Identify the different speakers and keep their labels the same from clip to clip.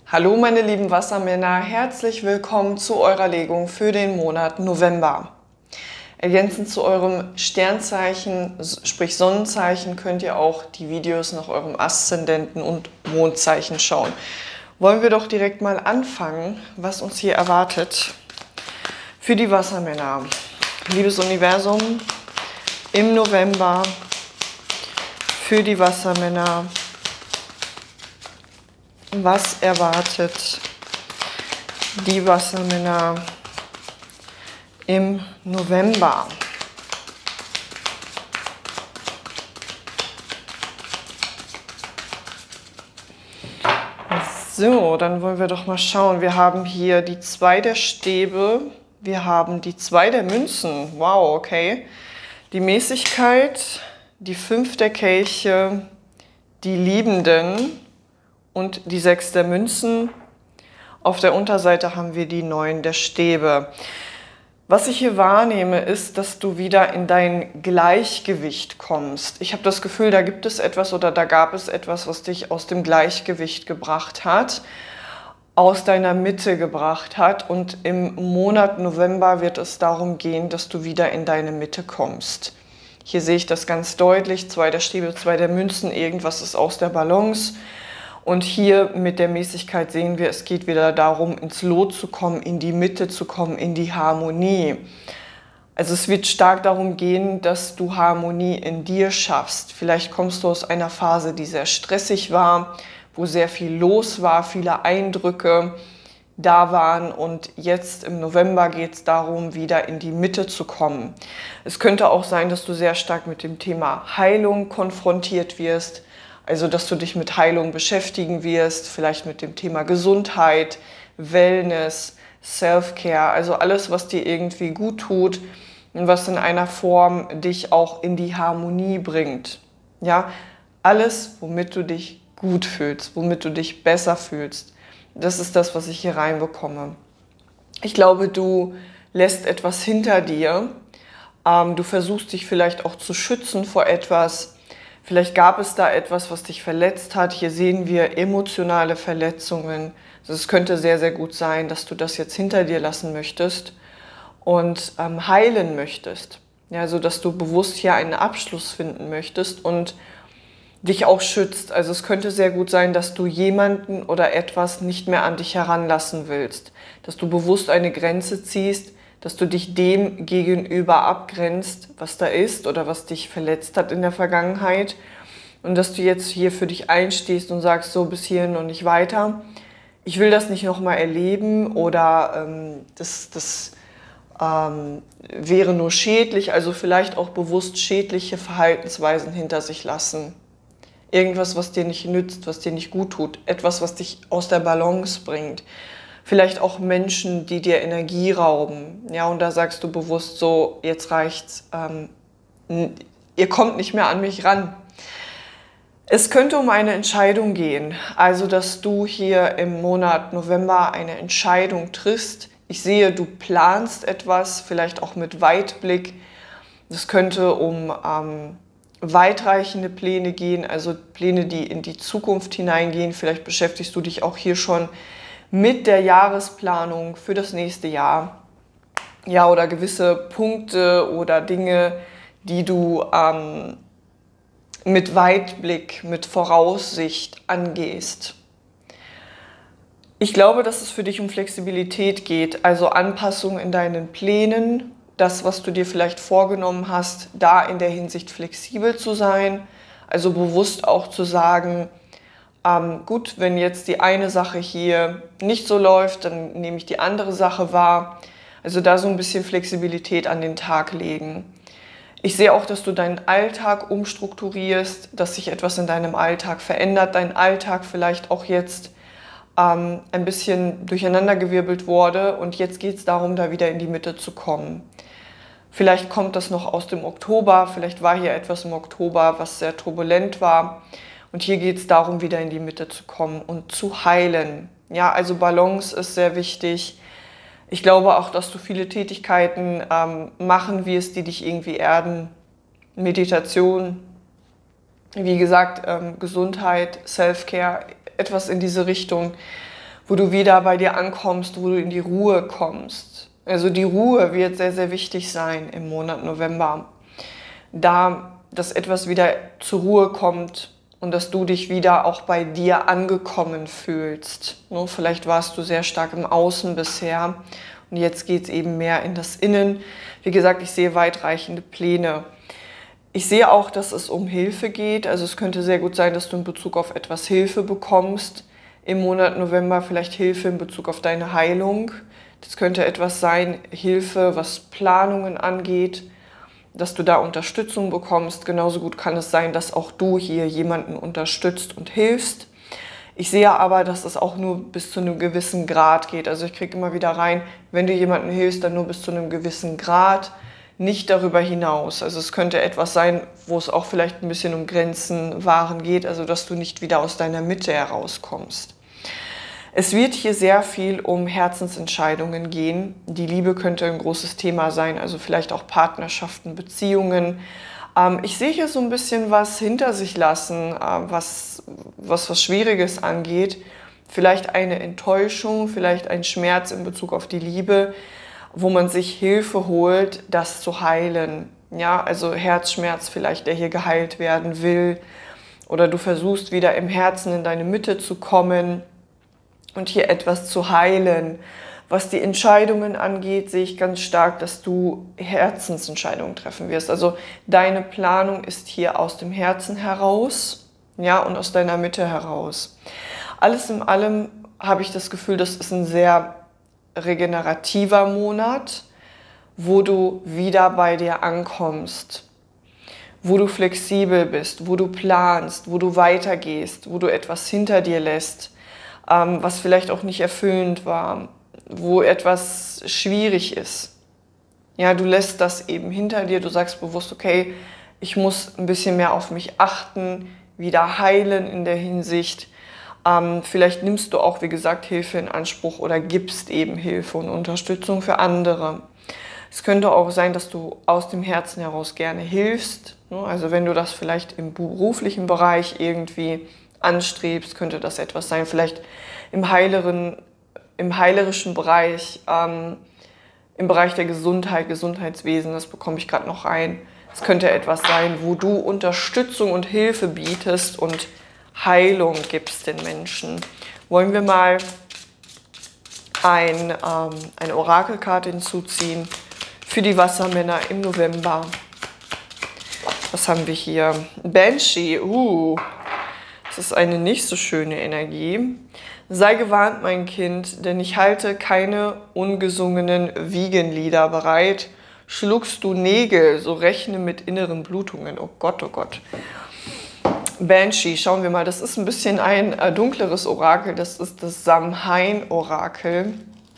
Speaker 1: Hallo meine lieben Wassermänner, herzlich willkommen zu eurer Legung für den Monat November. Ergänzend zu eurem Sternzeichen, sprich Sonnenzeichen, könnt ihr auch die Videos nach eurem Aszendenten und Mondzeichen schauen. Wollen wir doch direkt mal anfangen, was uns hier erwartet für die Wassermänner. Liebes Universum, im November für die Wassermänner. Was erwartet die Wassermänner im November? So, dann wollen wir doch mal schauen. Wir haben hier die 2 der Stäbe, wir haben die 2 der Münzen. Wow, okay. Die Mäßigkeit, die 5 der Kelche, die Liebenden und die 6 der Münzen. Auf der Unterseite haben wir die 9 der Stäbe. Was ich hier wahrnehme, ist, dass du wieder in dein Gleichgewicht kommst. Ich habe das Gefühl, da gibt es etwas oder da gab es etwas, was dich aus dem Gleichgewicht gebracht hat, aus deiner Mitte gebracht hat. Und im Monat November wird es darum gehen, dass du wieder in deine Mitte kommst. Hier sehe ich das ganz deutlich. 2 der Stäbe, 2 der Münzen, irgendwas ist aus der Balance. Und hier mit der Mäßigkeit sehen wir, es geht wieder darum, ins Lot zu kommen, in die Mitte zu kommen, in die Harmonie. Also es wird stark darum gehen, dass du Harmonie in dir schaffst. Vielleicht kommst du aus einer Phase, die sehr stressig war, wo sehr viel los war, viele Eindrücke da waren. Und jetzt im November geht es darum, wieder in die Mitte zu kommen. Es könnte auch sein, dass du sehr stark mit dem Thema Heilung konfrontiert wirst. Also, dass du dich mit Heilung beschäftigen wirst, vielleicht mit dem Thema Gesundheit, Wellness, Self-Care, also alles, was dir irgendwie gut tut und was in einer Form dich auch in die Harmonie bringt. Ja, alles, womit du dich gut fühlst, womit du dich besser fühlst. Das ist das, was ich hier reinbekomme. Ich glaube, du lässt etwas hinter dir. Du versuchst dich vielleicht auch zu schützen vor etwas. Vielleicht gab es da etwas, was dich verletzt hat. Hier sehen wir emotionale Verletzungen. Also es könnte sehr, sehr gut sein, dass du das jetzt hinter dir lassen möchtest und heilen möchtest. Ja, also dass du bewusst hier einen Abschluss finden möchtest und dich auch schützt. Also es könnte sehr gut sein, dass du jemanden oder etwas nicht mehr an dich heranlassen willst. Dass du bewusst eine Grenze ziehst, dass du dich dem gegenüber abgrenzt, was da ist oder was dich verletzt hat in der Vergangenheit und dass du jetzt hier für dich einstehst und sagst, so bis hierhin und nicht weiter. Ich will das nicht nochmal erleben oder das wäre nur schädlich, also vielleicht auch bewusst schädliche Verhaltensweisen hinter sich lassen. Irgendwas, was dir nicht nützt, was dir nicht gut tut, etwas, was dich aus der Balance bringt. Vielleicht auch Menschen, die dir Energie rauben. Ja, und da sagst du bewusst so, jetzt reicht's, ihr kommt nicht mehr an mich ran. Es könnte um eine Entscheidung gehen, also dass du hier im Monat November eine Entscheidung triffst. Ich sehe, du planst etwas, vielleicht auch mit Weitblick. Es könnte um weitreichende Pläne gehen, also Pläne, die in die Zukunft hineingehen. Vielleicht beschäftigst du dich auch hier schon mit der Jahresplanung für das nächste Jahr. Ja, oder gewisse Punkte oder Dinge, die du mit Weitblick, mit Voraussicht angehst. Ich glaube, dass es für dich um Flexibilität geht, also Anpassung in deinen Plänen, das, was du dir vielleicht vorgenommen hast, da in der Hinsicht flexibel zu sein, also bewusst auch zu sagen, gut, wenn jetzt die eine Sache hier nicht so läuft, dann nehme ich die andere Sache wahr. Also da so ein bisschen Flexibilität an den Tag legen. Ich sehe auch, dass du deinen Alltag umstrukturierst, dass sich etwas in deinem Alltag verändert, dein Alltag vielleicht auch jetzt ein bisschen durcheinandergewirbelt wurde und jetzt geht es darum, da wieder in die Mitte zu kommen. Vielleicht kommt das noch aus dem Oktober, vielleicht war hier etwas im Oktober, was sehr turbulent war. Und hier geht es darum, wieder in die Mitte zu kommen und zu heilen. Ja, also Balance ist sehr wichtig. Ich glaube auch, dass du viele Tätigkeiten machen wirst, die dich irgendwie erden. Meditation, wie gesagt, Gesundheit, Self-Care, etwas in diese Richtung, wo du wieder bei dir ankommst, wo du in die Ruhe kommst. Also die Ruhe wird sehr, sehr wichtig sein im Monat November, da dass etwas wieder zur Ruhe kommt und dass du dich wieder auch bei dir angekommen fühlst. Vielleicht warst du sehr stark im Außen bisher und jetzt geht es eben mehr in das Innen. Wie gesagt, ich sehe weitreichende Pläne. Ich sehe auch, dass es um Hilfe geht. Also es könnte sehr gut sein, dass du in Bezug auf etwas Hilfe bekommst. Im Monat November vielleicht Hilfe in Bezug auf deine Heilung. Das könnte etwas sein, Hilfe, was Planungen angeht, dass du da Unterstützung bekommst. Genauso gut kann es sein, dass auch du hier jemanden unterstützt und hilfst. Ich sehe aber, dass es auch nur bis zu einem gewissen Grad geht. Also ich kriege immer wieder rein, wenn du jemandem hilfst, dann nur bis zu einem gewissen Grad, nicht darüber hinaus. Also es könnte etwas sein, wo es auch vielleicht ein bisschen um Grenzen wahren geht, also dass du nicht wieder aus deiner Mitte herauskommst. Es wird hier sehr viel um Herzensentscheidungen gehen. Die Liebe könnte ein großes Thema sein, also vielleicht auch Partnerschaften, Beziehungen. Ich sehe hier so ein bisschen was hinter sich lassen, was Schwieriges angeht. Vielleicht eine Enttäuschung, vielleicht ein Schmerz in Bezug auf die Liebe, wo man sich Hilfe holt, das zu heilen. Ja, also Herzschmerz vielleicht, der hier geheilt werden will. Oder du versuchst wieder im Herzen in deine Mitte zu kommen und hier etwas zu heilen. Was die Entscheidungen angeht, sehe ich ganz stark, dass du Herzensentscheidungen treffen wirst. Also deine Planung ist hier aus dem Herzen heraus, ja, und aus deiner Mitte heraus. Alles in allem habe ich das Gefühl, das ist ein sehr regenerativer Monat, wo du wieder bei dir ankommst, wo du flexibel bist, wo du planst, wo du weitergehst, wo du etwas hinter dir lässt, was vielleicht auch nicht erfüllend war, wo etwas schwierig ist. Ja, du lässt das eben hinter dir, du sagst bewusst, okay, ich muss ein bisschen mehr auf mich achten, wieder heilen in der Hinsicht. Vielleicht nimmst du auch, wie gesagt, Hilfe in Anspruch oder gibst eben Hilfe und Unterstützung für andere. Es könnte auch sein, dass du aus dem Herzen heraus gerne hilfst. Also wenn du das vielleicht im beruflichen Bereich irgendwie anstrebst, könnte das etwas sein. Vielleicht im heilerischen Bereich, im Bereich der Gesundheit, Gesundheitswesen, das bekomme ich gerade noch rein. Es könnte etwas sein, wo du Unterstützung und Hilfe bietest und Heilung gibst den Menschen. Wollen wir mal eine Orakelkarte hinzuziehen für die Wassermänner im November. Was haben wir hier? Banshee, das ist eine nicht so schöne Energie. Sei gewarnt, mein Kind, denn ich halte keine ungesungenen Wiegenlieder bereit. Schluckst du Nägel, so rechne mit inneren Blutungen. Oh Gott, oh Gott. Banshee, schauen wir mal, das ist ein bisschen ein dunkleres Orakel, das ist das Samhain-Orakel.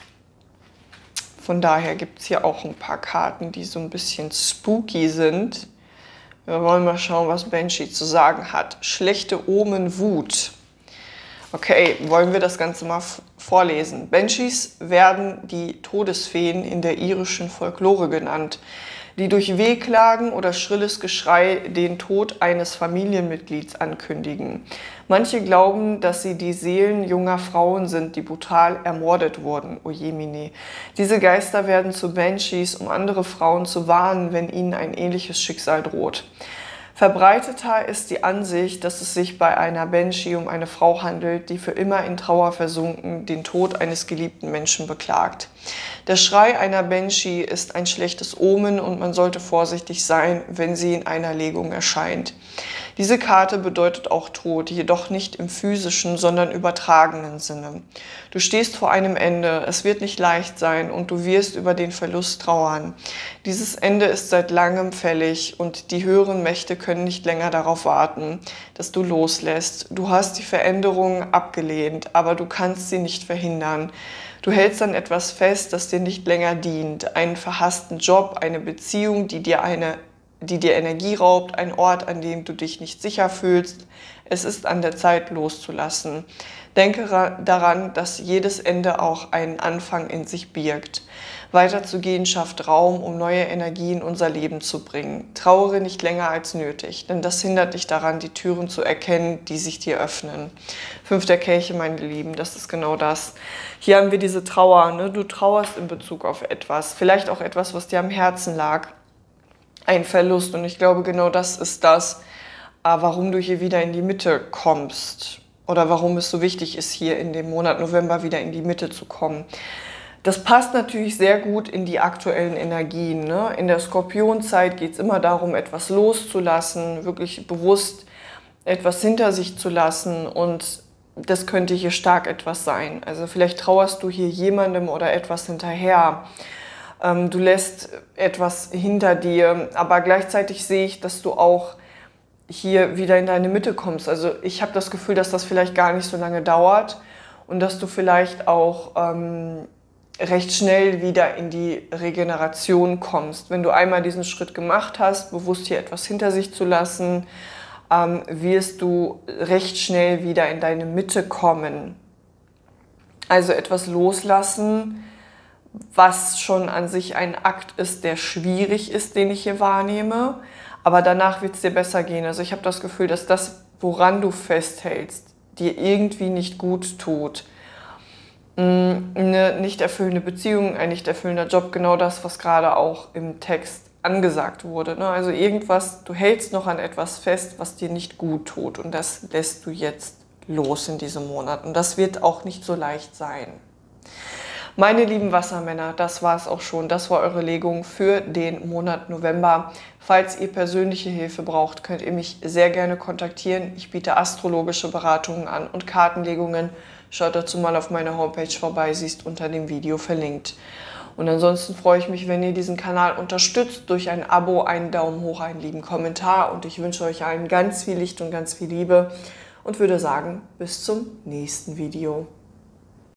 Speaker 1: Von daher gibt es hier auch ein paar Karten, die so ein bisschen spooky sind. Wir wollen mal schauen, was Banshee zu sagen hat. Schlechte Omen, Wut. Okay, wollen wir das Ganze mal vorlesen. Banshees werden die Todesfeen in der irischen Folklore genannt, die durch Wehklagen oder schrilles Geschrei den Tod eines Familienmitglieds ankündigen. Manche glauben, dass sie die Seelen junger Frauen sind, die brutal ermordet wurden. Ojemine. Diese Geister werden zu Banshees, um andere Frauen zu warnen, wenn ihnen ein ähnliches Schicksal droht. Verbreiteter ist die Ansicht, dass es sich bei einer Banshee um eine Frau handelt, die für immer in Trauer versunken den Tod eines geliebten Menschen beklagt. Der Schrei einer Banshee ist ein schlechtes Omen und man sollte vorsichtig sein, wenn sie in einer Legung erscheint. Diese Karte bedeutet auch Tod, jedoch nicht im physischen, sondern übertragenen Sinne. Du stehst vor einem Ende, es wird nicht leicht sein und du wirst über den Verlust trauern. Dieses Ende ist seit langem fällig und die höheren Mächte können nicht länger darauf warten, dass du loslässt. Du hast die Veränderung abgelehnt, aber du kannst sie nicht verhindern. Du hältst an etwas fest, das dir nicht länger dient, einen verhassten Job, eine Beziehung, die dir Energie raubt, ein Ort, an dem du dich nicht sicher fühlst. Es ist an der Zeit, loszulassen. Denke daran, dass jedes Ende auch einen Anfang in sich birgt. Weiterzugehen schafft Raum, um neue Energie in unser Leben zu bringen. Trauere nicht länger als nötig, denn das hindert dich daran, die Türen zu erkennen, die sich dir öffnen. 5 der Kelche, meine Lieben, das ist genau das. Hier haben wir diese Trauer, ne? Du trauerst in Bezug auf etwas, vielleicht auch etwas, was dir am Herzen lag. Ein Verlust, und ich glaube, genau das ist das, warum du hier wieder in die Mitte kommst oder warum es so wichtig ist, hier in dem Monat November wieder in die Mitte zu kommen. Das passt natürlich sehr gut in die aktuellen Energien, ne? In der Skorpionzeit geht es immer darum, etwas loszulassen, wirklich bewusst etwas hinter sich zu lassen, und das könnte hier stark etwas sein. Also vielleicht trauerst du hier jemandem oder etwas hinterher. Du lässt etwas hinter dir, aber gleichzeitig sehe ich, dass du auch hier wieder in deine Mitte kommst. Also ich habe das Gefühl, dass das vielleicht gar nicht so lange dauert und dass du vielleicht auch recht schnell wieder in die Regeneration kommst. Wenn du einmal diesen Schritt gemacht hast, bewusst hier etwas hinter sich zu lassen, wirst du recht schnell wieder in deine Mitte kommen. Also etwas loslassen, was schon an sich ein Akt ist, der schwierig ist, den ich hier wahrnehme. Aber danach wird es dir besser gehen. Also ich habe das Gefühl, dass das, woran du festhältst, dir irgendwie nicht gut tut. Eine nicht erfüllende Beziehung, ein nicht erfüllender Job, genau das, was gerade auch im Text angesagt wurde, ne? Also irgendwas, du hältst noch an etwas fest, was dir nicht gut tut, und das lässt du jetzt los in diesem Monat. Und das wird auch nicht so leicht sein. Meine lieben Wassermänner, das war es auch schon. Das war eure Legung für den Monat November. Falls ihr persönliche Hilfe braucht, könnt ihr mich sehr gerne kontaktieren. Ich biete astrologische Beratungen an und Kartenlegungen. Schaut dazu mal auf meiner Homepage vorbei, sie ist unter dem Video verlinkt. Und ansonsten freue ich mich, wenn ihr diesen Kanal unterstützt durch ein Abo, einen Daumen hoch, einen lieben Kommentar. Und ich wünsche euch allen ganz viel Licht und ganz viel Liebe und würde sagen, bis zum nächsten Video.